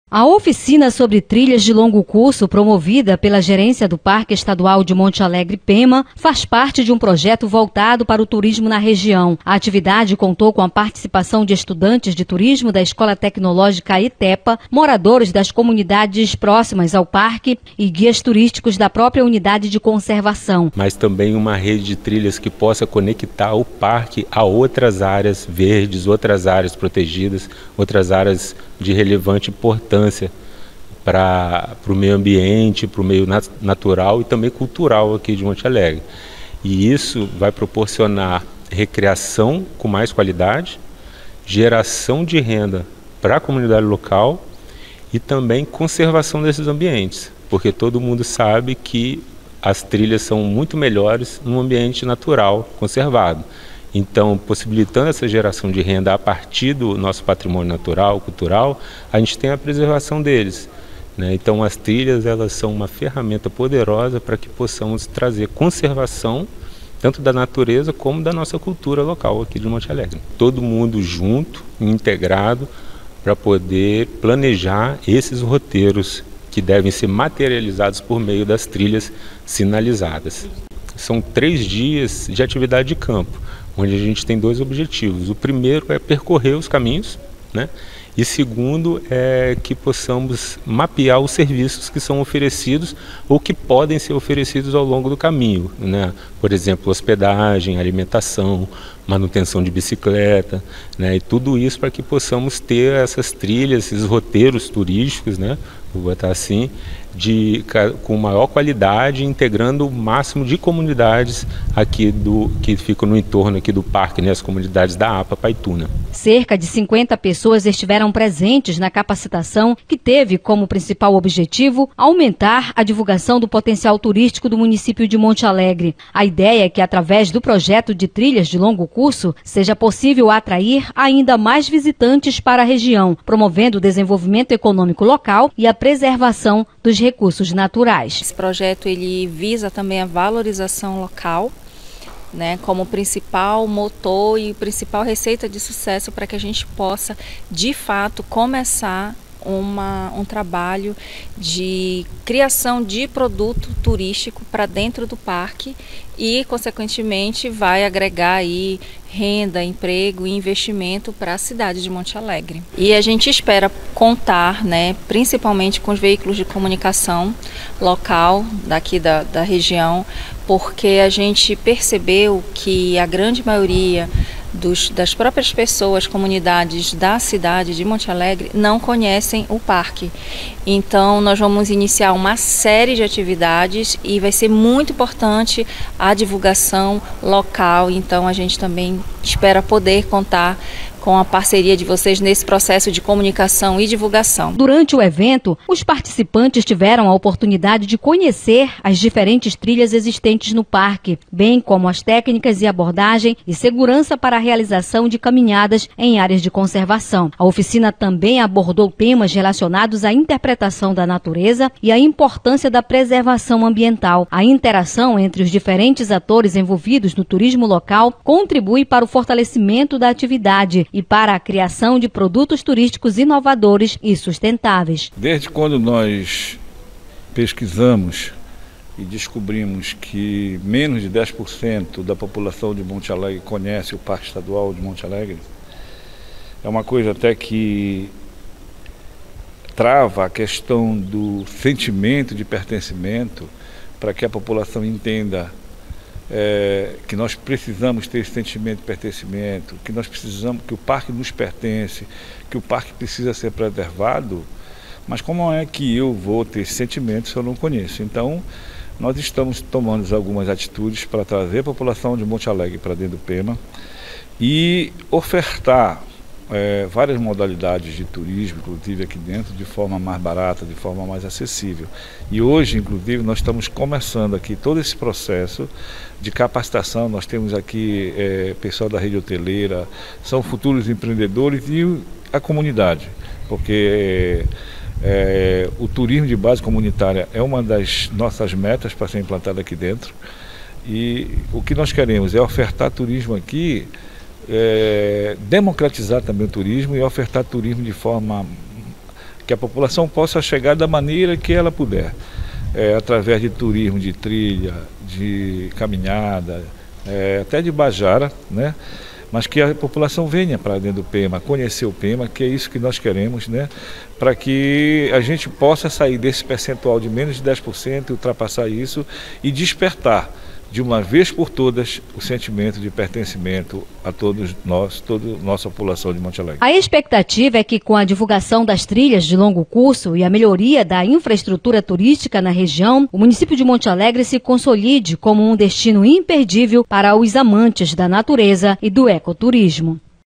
A oficina sobre trilhas de longo curso, promovida pela Gerência do Parque Estadual de Monte Alegre, PEMA, faz parte de um projeto voltado para o turismo na região. A atividade contou com a participação de estudantes de turismo da Escola Tecnológica ITEPA, moradores das comunidades próximas ao parque e guias turísticos da própria unidade de conservação. Mas também uma rede de trilhas que possa conectar o parque a outras áreas verdes, outras áreas protegidas, outras áreas de relevante importância para o meio ambiente, para o meio natural e também cultural aqui de Monte Alegre. E isso vai proporcionar recreação com mais qualidade, geração de renda para a comunidade local e também conservação desses ambientes, porque todo mundo sabe que as trilhas são muito melhores num ambiente natural, conservado. Então, possibilitando essa geração de renda a partir do nosso patrimônio natural, cultural, a gente tem a preservação deles, né? Então, as trilhas, elas são uma ferramenta poderosa para que possamos trazer conservação tanto da natureza como da nossa cultura local aqui de Monte Alegre. Todo mundo junto, integrado, para poder planejar esses roteiros que devem ser materializados por meio das trilhas sinalizadas. São 3 dias de atividade de campo, onde a gente tem 2 objetivos. O primeiro é percorrer os caminhos, né? E segundo é que possamos mapear os serviços que são oferecidos ou que podem ser oferecidos ao longo do caminho, né? Por exemplo, hospedagem, alimentação, manutenção de bicicleta, né? E tudo isso para que possamos ter essas trilhas, esses roteiros turísticos, né? Vou botar assim, com maior qualidade, integrando o máximo de comunidades aqui que ficam no entorno aqui do parque, né, as comunidades da APA Paituna. Cerca de 50 pessoas estiveram presentes na capacitação, que teve como principal objetivo aumentar a divulgação do potencial turístico do município de Monte Alegre. A ideia é que, através do projeto de trilhas de longo curso, seja possível atrair ainda mais visitantes para a região, promovendo o desenvolvimento econômico local e a preservação dos recursos naturais. Esse projeto ele visa também a valorização local, né, como principal motor e principal receita de sucesso para que a gente possa, de fato, começar um trabalho de criação de produto turístico para dentro do parque e, consequentemente, vai agregar aí renda, emprego e investimento para a cidade de Monte Alegre. E a gente espera contar, né, principalmente com os veículos de comunicação local daqui da região, porque a gente percebeu que a grande maioria das próprias pessoas, comunidades da cidade de Monte Alegre não conhecem o parque. Então nós vamos iniciar uma série de atividades e vai ser muito importante a divulgação local. Então a gente também espera poder contar com a parceria de vocês nesse processo de comunicação e divulgação. Durante o evento, os participantes tiveram a oportunidade de conhecer as diferentes trilhas existentes no parque, bem como as técnicas e abordagem e segurança para a realização de caminhadas em áreas de conservação. A oficina também abordou temas relacionados à interpretação da natureza e à importância da preservação ambiental. A interação entre os diferentes atores envolvidos no turismo local contribui para o fortalecimento da atividade e para a criação de produtos turísticos inovadores e sustentáveis. Desde quando nós pesquisamos e descobrimos que menos de 10% da população de Monte Alegre conhece o Parque Estadual de Monte Alegre, é uma coisa até que trava a questão do sentimento de pertencimento para que a população entenda que nós precisamos ter esse sentimento de pertencimento, que nós precisamos, que o parque nos pertence, que o parque precisa ser preservado. Mas como é que eu vou ter esse sentimento se eu não conheço? Então, nós estamos tomando algumas atitudes para trazer a população de Monte Alegre para dentro do PEMA e ofertar várias modalidades de turismo, inclusive aqui dentro, de forma mais barata, de forma mais acessível. E hoje, inclusive, nós estamos começando aqui todo esse processo de capacitação. Nós temos aqui pessoal da rede hoteleira, são futuros empreendedores e a comunidade, porque o turismo de base comunitária é uma das nossas metas para ser implantada aqui dentro. E o que nós queremos é ofertar turismo aqui, democratizar também o turismo e ofertar turismo de forma que a população possa chegar da maneira que ela puder, através de turismo, de trilha, de caminhada, até de bajara, né? Mas que a população venha para dentro do Pema, conhecer o Pema, que é isso que nós queremos, né? Para que a gente possa sair desse percentual de menos de 10%, ultrapassar isso e despertar de uma vez por todas o sentimento de pertencimento a todos nós, toda a nossa população de Monte Alegre. A expectativa é que com a divulgação das trilhas de longo curso e a melhoria da infraestrutura turística na região, o município de Monte Alegre se consolide como um destino imperdível para os amantes da natureza e do ecoturismo.